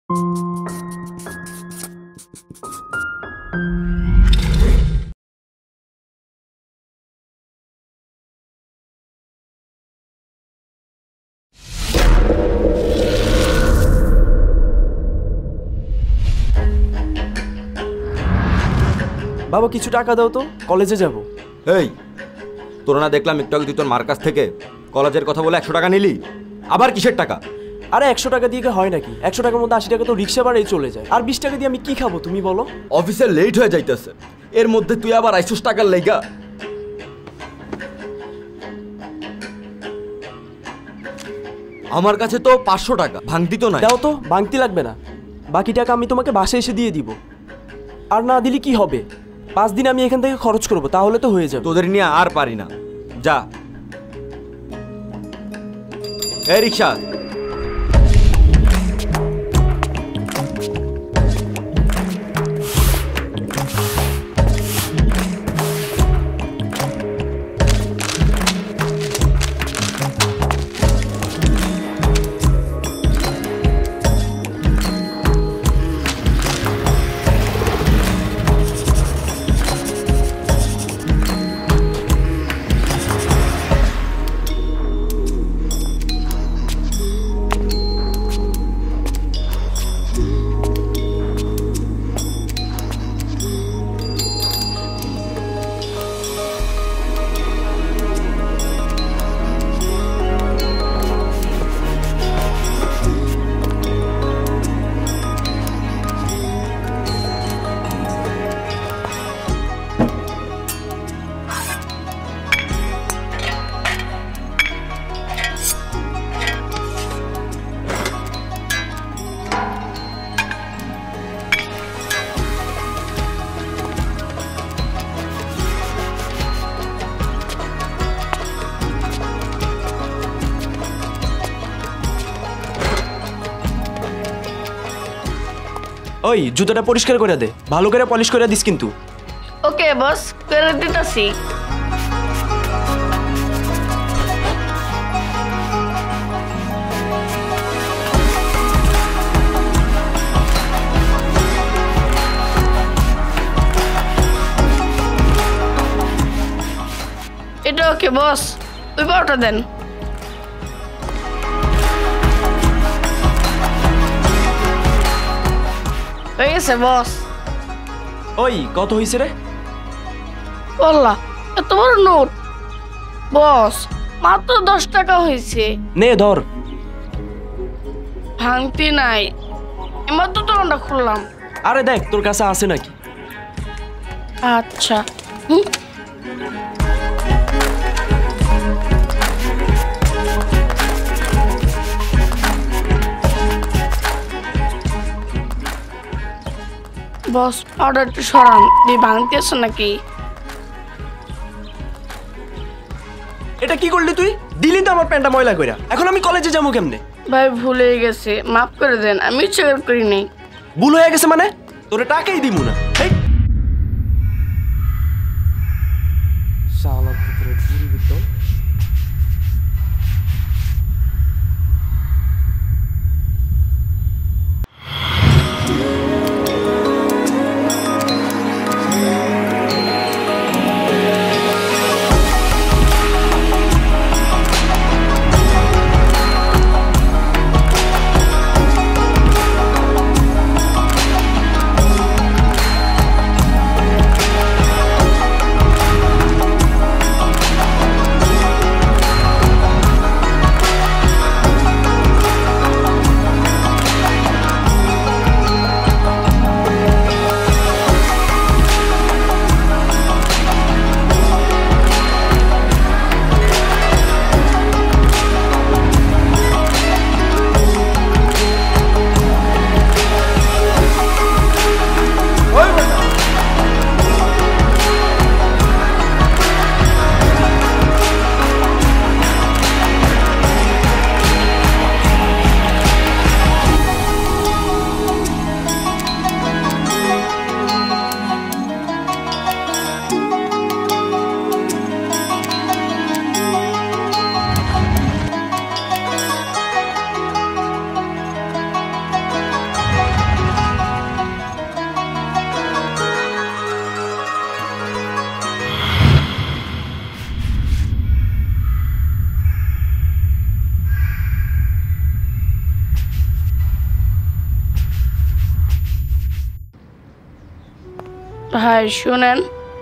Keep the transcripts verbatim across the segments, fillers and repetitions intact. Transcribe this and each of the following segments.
বাবা কিছু টাকা দাও তো, কলেজে যাব। এই তোরা না দেখলাম একটু আগে তুই তোর মার কাছ থেকে কলেজের কথা বলে একশো টাকা নিলি, আবার কিসের টাকা? আরে একশো টাকা দিয়ে হয় নাকি? একশো টাকার মধ্যে আশি টাকা তো রিক্সা ভাড়াই চলে যায়, আর বিশ টাকা দিয়ে আমি কি খাবো তুমি বলো? অফিসে লেট হয়ে যাইতেছে, এর মধ্যে তুই আবার আইসুস টাকার লেগা। আমার কাছে তো পাঁচশো টাকা, ভাঙতি তো নাই। দাও তো, ভাঙতি লাগবে না, বাকি টাকা আমি তোমাকে বাসায় এসে দিয়ে দিব। আর না দিলে কি হবে? পাঁচ দিন আমি এখান থেকে খরচ করব, তাহলে তো হয়ে যাবে। তোদের নিয়ে আর পারি না, যা। এই রিক্সা, ওই জুতোটা পরিষ্কার করে দে, ভালো করে পলিশ করে দিস কিন্তু। ওকে বস, করে দিতেছি। এটা ওকে বস, ওই পাউটা দেন। হয়ে গেছে বস। ওই কত হয়েছে রে? বললা এত বড় নোট বস, মাত্র দশ টাকা হয়েছে। নে ধর। ভাঙতি নাই, এবার তো দোকানটা খুললাম। আরে দেখ তোর কাছে আছে নাকি। আচ্ছা হুম বস, অর্ডার একটু সরান, দিয়ে ভাঙতি আছে নাকি? এটা কি করলি তুই? দিলি তো আমার প্যান্টটা ময়লা কইরা, এখন আমি কলেজে যাবো কেমনে? ভাই ভুলে গেছে, মাফ করে দেন, আমি ইচ্ছা করি নাই। ভুল হয়ে গেছে মানে? তোরে টাকাই দিমু না। এই শালা ভিতরে ঘুরি ভিতর। ভাই শুনেন,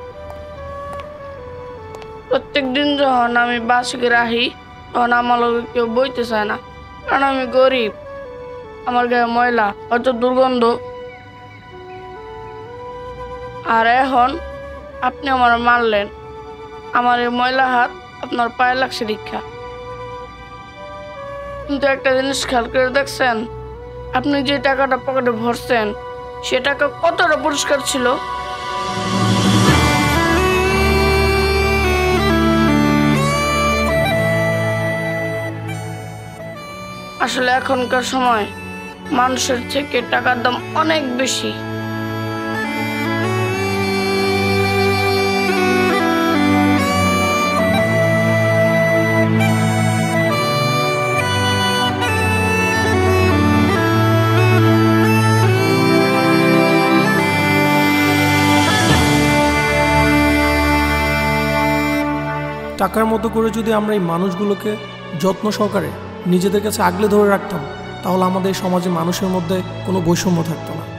প্রত্যেক দিন যখন আমি বাসকে রাখি তখন আমার লোক কেউ বইতে চায় না, কারণ আমি গরিব, আমার গায়ে ময়লা, হয়তো দুর্গন্ধ। আর এখন আপনি আমার মারলেন, আমার এই ময়লা হাত আপনার পায়ে লাগছে দীক্ষা। কিন্তু একটা জিনিস খেয়াল করে দেখছেন, আপনি যে টাকাটা পকেটে ভরছেন সে টাকা কতটা পরিষ্কার ছিল? আসলে এখনকার সময় মানুষের থেকে টাকার দাম অনেক বেশি। টাকার মতো করে যদি আমরা এই মানুষগুলোকে যত্ন সহকারে নিজেদের কাছে আগলে ধরে রাখতাম, তাহলে আমাদের সমাজে মানুষের মধ্যে কোনো বৈষম্য থাকতো না।